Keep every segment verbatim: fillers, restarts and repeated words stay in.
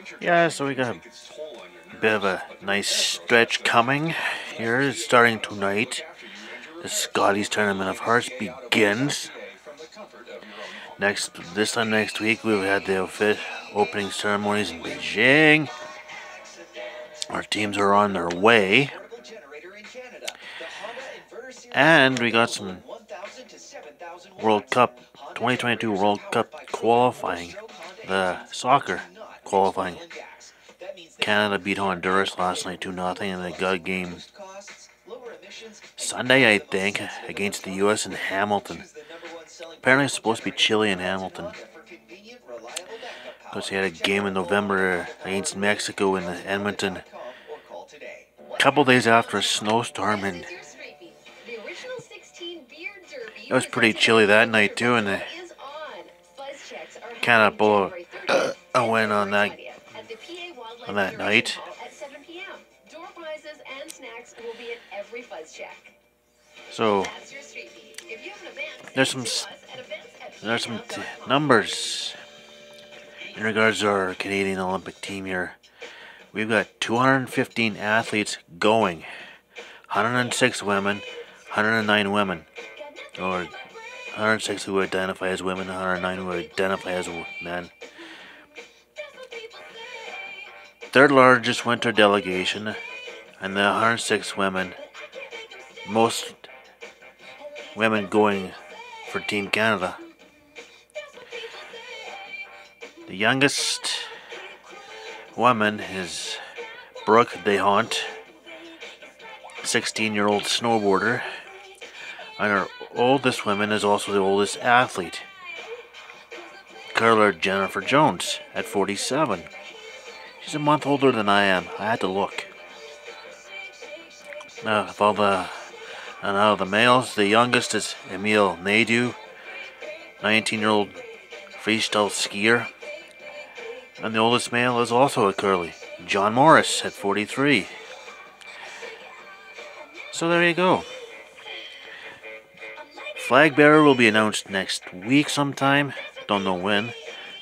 Yeah, so we got a bit of a nice stretch coming here. It's starting tonight. The Scotties Tournament of Hearts begins. Next, this time next week, we've had the fit opening ceremonies in Beijing. Our teams are on their way. And we got some World Cup, twenty twenty-two World Cup qualifying, the soccer qualifying. Canada beat Honduras last night two nothing, and they got a game Sunday, I think, against the U S in Hamilton. Apparently it's supposed to be chilly in Hamilton, because they had a game in November against Mexico in Edmonton. A couple days after a snowstorm, and it was pretty chilly that night too, and the Canada pulled a win on that on that night. So there's some there's some t numbers in regards to our Canadian Olympic team here. We've got two hundred fifteen athletes going, one hundred six women, one hundred nine women, or one hundred six who identify as women, one hundred nine who identify as men. Third largest winter delegation, and the one hundred six women, most women going for Team Canada. The youngest woman is Brooke DeHont, sixteen-year-old snowboarder, and our oldest woman is also the oldest athlete, curler Jennifer Jones, at forty-seven. She's a month older than I am. I had to look. Now, of all the and out of the males, the youngest is Emil Nadeau, nineteen-year-old freestyle skier, and the oldest male is also a curly, John Morris, at forty-three. So there you go. Flag bearer will be announced next week sometime. Don't know when.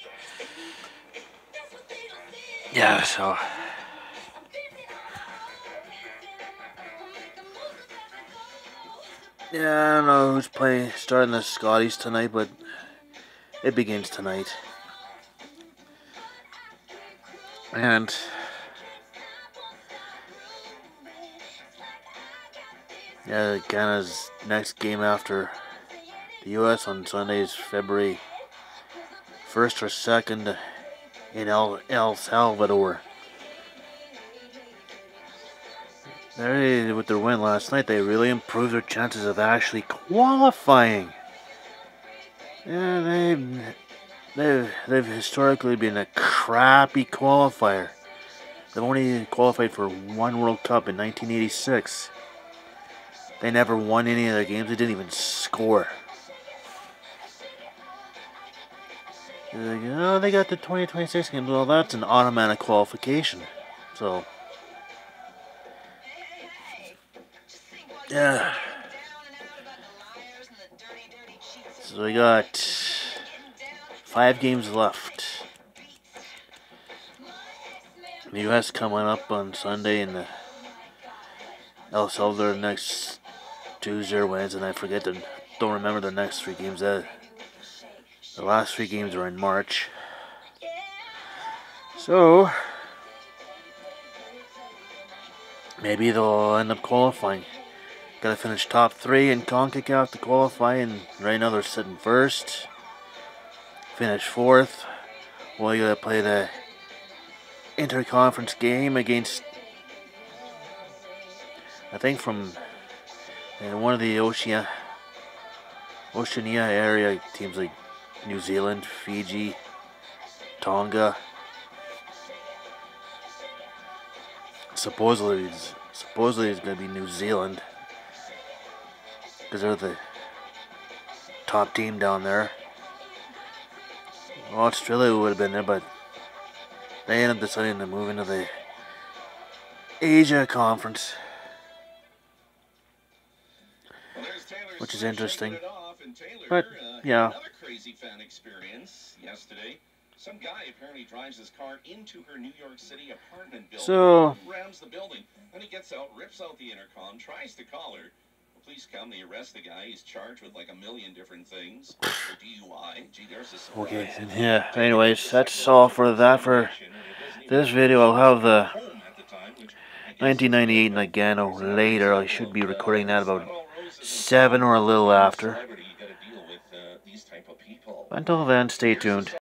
Yeah, so yeah, I don't know who's playing starting the Scotties tonight, but it begins tonight. And yeah, Canada's next game after the U S on Sunday is February first or second in El, El Salvador. They, with their win last night, they really improved their chances of actually qualifying. Yeah, they've, they've, they've historically been a crappy qualifier. They've only qualified for one World Cup in nineteen eighty-six. They never won any of their games. They didn't even score. They're like, oh, they got the twenty twenty-six games. Well, that's an automatic qualification. So, yeah. So we got five games left. The U S coming up on Sunday, and the El Salvador next Tuesday or Wednesday, and I forget the, don't remember the next three games. That the last three games are in March. So maybe they'll end up qualifying. Gotta finish top three in CONCACAF to qualify, and right now they're sitting first. Finish fourth. Well, you gotta play the interconference game against, I think, from uh, one of the Oceania, Oceania area teams like New Zealand, Fiji, Tonga. Supposedly, it's, supposedly it's going to be New Zealand, because they're the top team down there. Well, Australia would have been there, but they ended up deciding to move into the Asia Conference, which is interesting. But yeah, crazy fan experience yesterday. Some guy apparently drives his car into her New York City apartment building, So, rams the building, then he gets out, rips out the intercom, tries to call her. The police come, they arrest the guy. He's charged with like a million different things. For D U I. Gee, there's a surprise. okay, yeah, anyways, that's all for that for this video. I'll have the nineteen ninety-eight Nagano later. I should be recording that about seven or a little after. Until then, stay tuned.